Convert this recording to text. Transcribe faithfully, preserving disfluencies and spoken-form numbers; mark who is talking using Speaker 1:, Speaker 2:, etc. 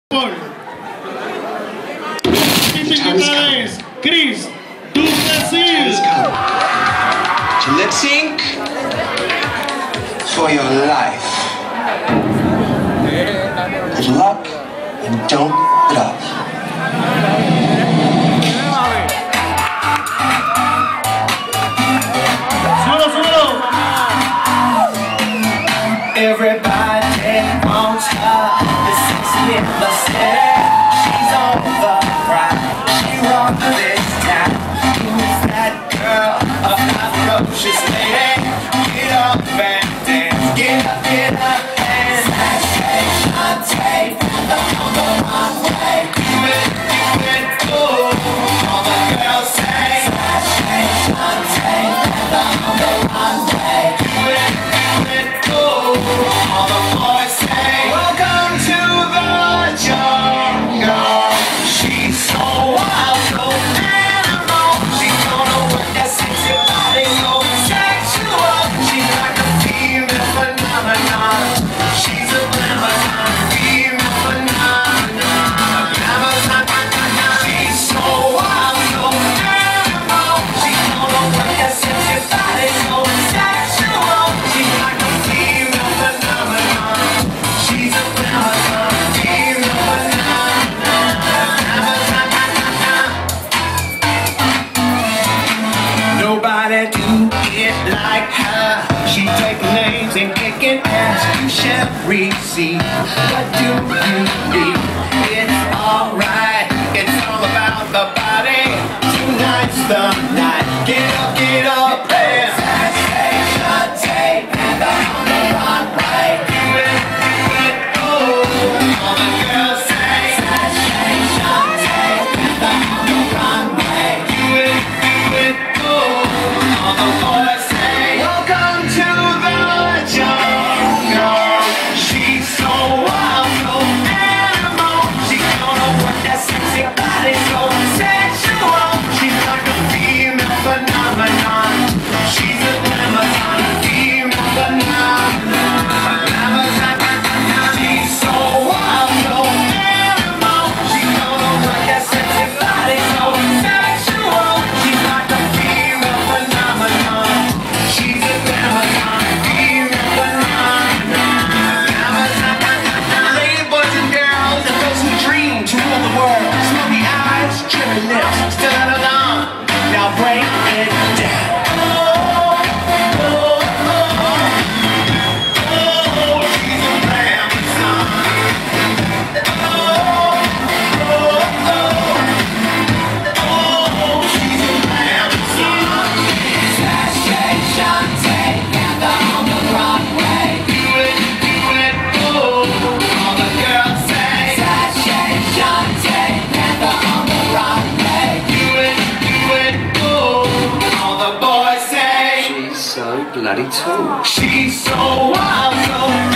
Speaker 1: Invitada es Chris Duplessis.
Speaker 2: To lip sync for your life. Good luck and don't get up.
Speaker 3: Everybody wants her, the sexy in the city. She's on the ride, she rocks this town. Who's that girl, a ferocious lady? Get up and dance, get up, get up and dance. Sashay, Shante, on the runway. Do it, do it, oh, all the girls say. Sashay, Shante, on the runway. Do it, do it, oh, all the boys say. Welcome to the jungle. She's so wild, so animal. She's gonna work that sexy body, so sexual. She's like a female phenomenon. She's a Amazon, female phenomenon. Amazon, she's so wild, so animal. She's gonna work that sexy body, so sexual. She's like a female phenomenon. She's a Amazon, female phenomenon. Amazon, nobody do it like her. She take names and kicking ass. You shall receive. What do you need? It's alright. It's all about the body. Tonight's the night. Get up, get up, and Sashay, Shante, and on the runway. Do it, do it, oh, all the girls say. Sashay, Shante, and on the runway. Do it, do it, oh, all the boys say. Welcome to the jungle. She's so wild, so animal. She's gonna work that sexy body, so sensual. She's like a female phenomenon. She's a Amazon, female phenomenon. Amazon, she's so wild, so animal. She's gonna work that sexy body, so sexual. She's like a female phenomenon. She's a Amazon, female phenomenon. Amazon, lady boys and girls, and those who dream to rule the world. Smoky eyes, tripping lips, still out alone. Now break it down.
Speaker 2: So bloody tall.
Speaker 3: She's so wild, so